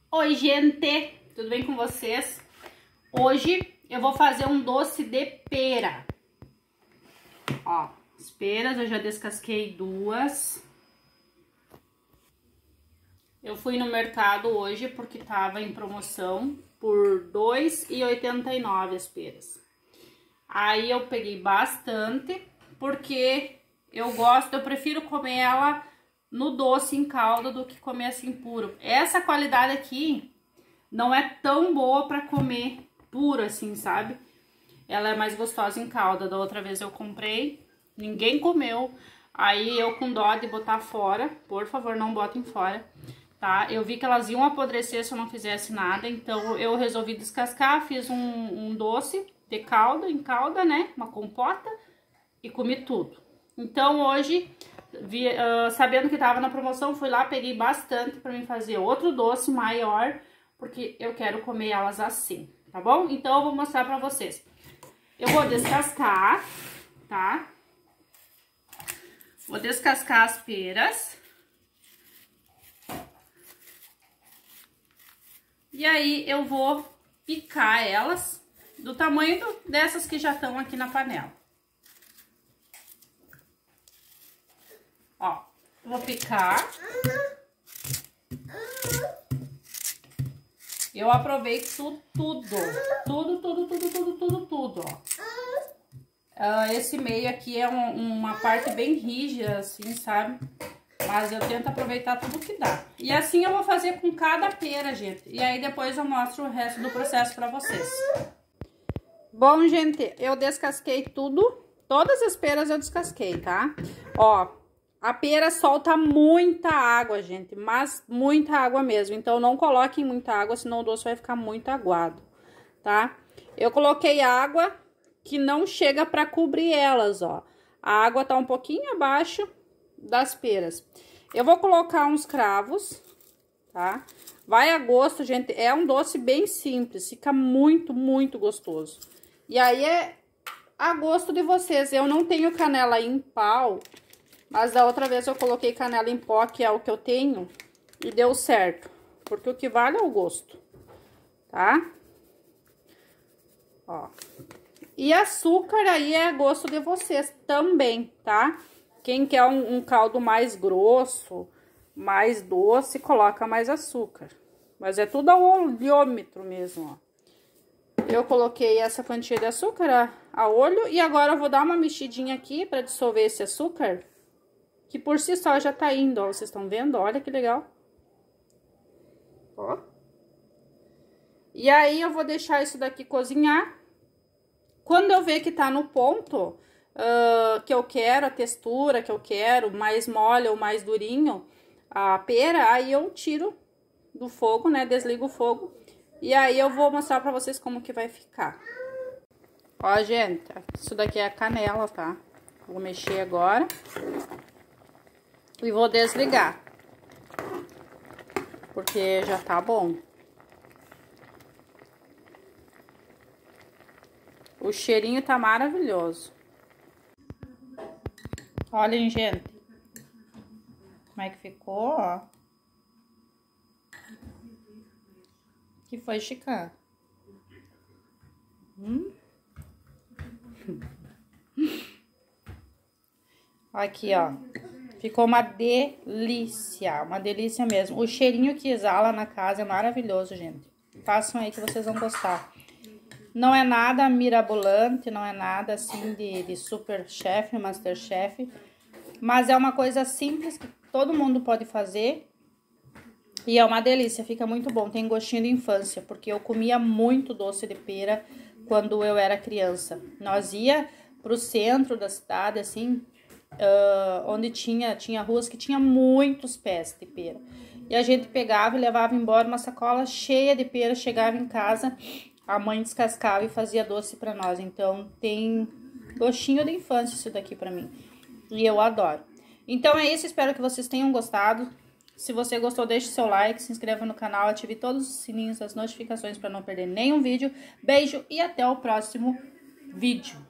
Oi, gente! Tudo bem com vocês? Hoje eu vou fazer um doce de pera. Ó, as peras eu já descasquei duas. Eu fui no mercado hoje porque tava em promoção por R$ 2,89 as peras. Aí eu peguei bastante porque eu prefiro comer ela no doce em calda do que comer assim puro. Essa qualidade aqui não é tão boa pra comer puro assim, sabe? Ela é mais gostosa em calda. Da outra vez eu comprei, ninguém comeu. Aí eu com dó de botar fora, por favor, não botem fora, tá? Eu vi que elas iam apodrecer se eu não fizesse nada, então eu resolvi descascar, fiz um doce de calda, em calda, né? Uma compota e comi tudo. Então hoje, sabendo que tava na promoção, fui lá, peguei bastante pra mim fazer outro doce maior, porque eu quero comer elas assim, tá bom? Então eu vou mostrar pra vocês. Eu vou descascar, tá? Vou descascar as peras. E aí eu vou picar elas do tamanho dessas que já estão aqui na panela. Ó, vou picar. Eu aproveito tudo, ó. Esse meio aqui é uma parte bem rígida, assim, sabe? Mas eu tento aproveitar tudo que dá. E assim eu vou fazer com cada pera, gente. E aí depois eu mostro o resto do processo pra vocês. Bom, gente, eu descasquei tudo. Todas as peras eu descasquei, tá? Ó, a pera solta muita água, gente. Mas muita água mesmo. Então não coloquem muita água, senão o doce vai ficar muito aguado, tá? Eu coloquei água que não chega pra cobrir elas, ó. A água tá um pouquinho abaixo das peras. Eu vou colocar uns cravos, tá? Vai a gosto, gente. É um doce bem simples, fica muito, muito gostoso. E aí é a gosto de vocês. Eu não tenho canela em pau, mas da outra vez eu coloquei canela em pó, que é o que eu tenho, e deu certo. Porque o que vale é o gosto, tá? Ó. E açúcar aí é a gosto de vocês também, tá? Quem quer um caldo mais grosso, mais doce, coloca mais açúcar. Mas é tudo ao olhômetro mesmo, ó. Eu coloquei essa quantia de açúcar a olho e agora eu vou dar uma mexidinha aqui para dissolver esse açúcar, que por si só já tá indo, ó. Vocês estão vendo? Olha que legal. Ó. E aí eu vou deixar isso daqui cozinhar. Quando eu ver que tá no ponto que eu quero, a textura que eu quero, mais mole ou mais durinho, a pera, aí eu tiro do fogo, né? Desligo o fogo. E aí eu vou mostrar pra vocês como que vai ficar. Ó, gente, isso daqui é a canela, tá? Vou mexer agora. E vou desligar. Porque já tá bom. O cheirinho tá maravilhoso. Olhem, gente. Como é que ficou, ó. Que foi, Chica? Aqui, ó. Ficou uma delícia mesmo. O cheirinho que exala na casa é maravilhoso, gente. Façam aí que vocês vão gostar. Não é nada mirabolante, não é nada assim de super chef, master chef. Mas é uma coisa simples que todo mundo pode fazer. E é uma delícia, fica muito bom, tem gostinho de infância, porque eu comia muito doce de pera quando eu era criança. Nós ia pro centro da cidade, assim, onde tinha ruas que tinha muitos pés de pera. E a gente pegava e levava embora uma sacola cheia de pera, chegava em casa, a mãe descascava e fazia doce pra nós. Então tem gostinho de infância isso daqui pra mim, e eu adoro. Então é isso, espero que vocês tenham gostado. Se você gostou, deixe seu like, se inscreva no canal, ative todos os sininhos das notificações para não perder nenhum vídeo. Beijo e até o próximo vídeo.